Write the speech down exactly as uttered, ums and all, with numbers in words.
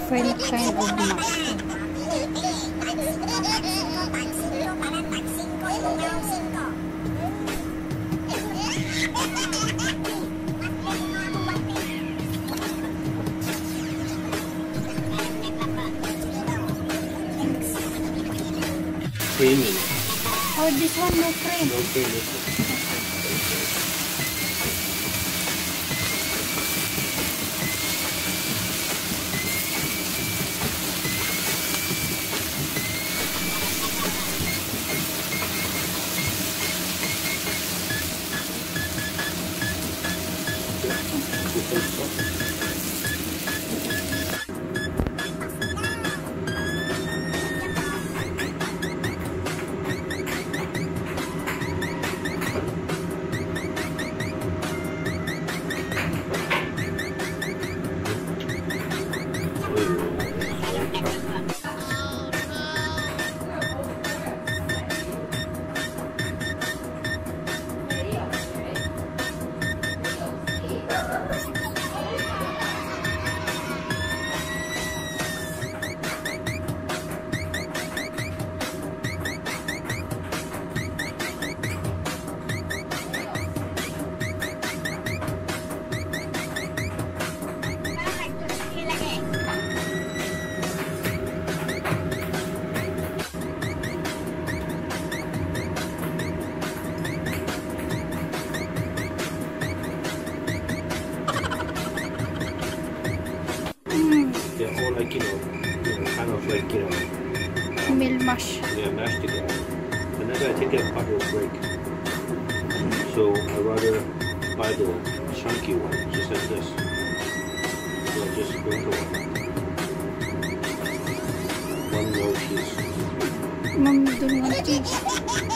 different kind of mushroom. Creamy. Oh, this one no cream. No cream. This one. They're all like, you know, you know, kind of like, you know, um, Meal mash. yeah, mashed together. Whenever I take a part, it will break. So I rather buy the chunky one, just like this. So I just sprinkle one. One more piece. Mom, don't want cheese.